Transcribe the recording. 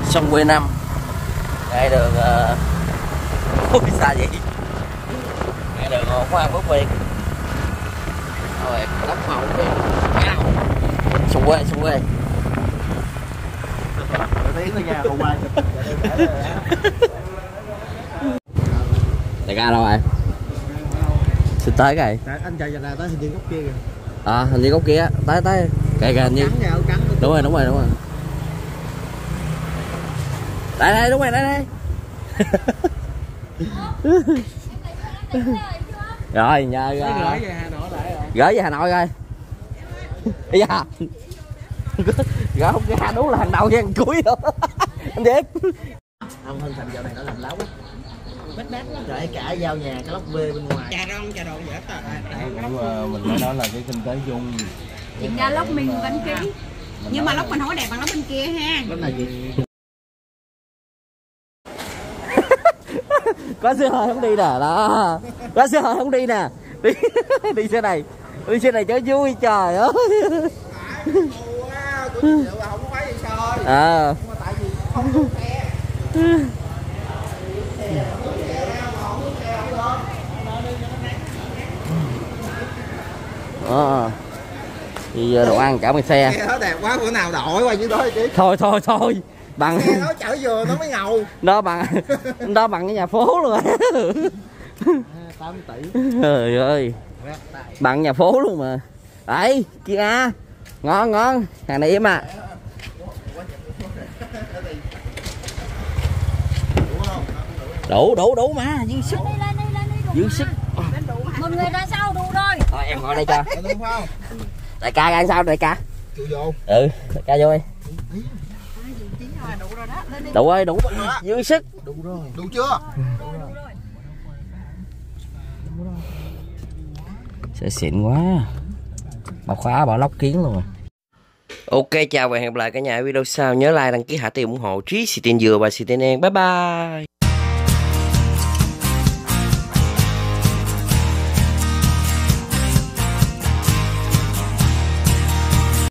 sông Quê Năm, ngay đường ôi xa vậy, ngay đường Hoa Phước Việt rồi đất màu sông Quê tiếng thôi nha, quay đại ca đâu rồi? Xin tới cái anh chạy là tới hình viên góc kia kìa. À, hình như góc kia tới kìa hình như đúng rồi đây đúng rồi đây rồi nhờ gửi về Hà Nội rồi bây giờ gỡ không ra đúng là hàng đầu với hàng cuối luôn anh Điệp. Ông Hân Thành dạo này nó làm láo quá, bét lắm. Trời cả giao nhà cái lóc về bên ngoài. Trà đồ dễ ta. Mình phải nói là cái kinh tế chung. Hiện ra lóc mình bánh ký. Nhưng mà lóc mình không có đẹp bằng lóc bên kia ha. Lóc này gì? Có xe hơi không đi nè, đó. Có xe hơi không đi nè. Đi xe này. Đi xe này cho vui trời ơi. Không có gì trời. À. Tại vì không có xe. Thì đồ ăn cả mấy xe. Xe nó đẹp quá, bữa nào đổi qua dưới đó chứ. Thôi bằng xe nó chở vừa nó mới ngầu. Đó bằng cái nhà phố luôn rồi. 8 tỷ. Trời ơi. Bằng nhà phố luôn mà. Đấy, kia à. Ngon. Hàng này em à. Đủ mà, dư sức. Một người ra sau đủ rồi. Thôi em ngồi đây cho. Đại ca ra sao đại ca? Chui vô. Ừ, đại ca vô đi. Đủ ơi, đủ dư sức. Đủ rồi. Đủ chưa? Sẽ xịn quá. Bảo khóa bảo lóc kiến luôn rồi. Ok, chào và hẹn gặp lại cả nhà ở video sau. Nhớ like, đăng ký, hạ tiền ủng hộ Trí, Xì Tiền Dừa và Xì Tiền Đen. Bye bye.